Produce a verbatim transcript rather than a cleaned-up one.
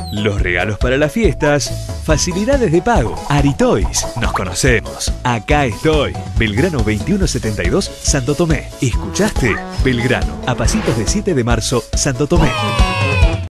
Los regalos para las fiestas, facilidades de pago. Aritoys, nos conocemos. Acá estoy. Belgrano veintiuno setenta y dos, Santo Tomé. ¿Escuchaste? Belgrano, a pasitos de siete de marzo, Santo Tomé.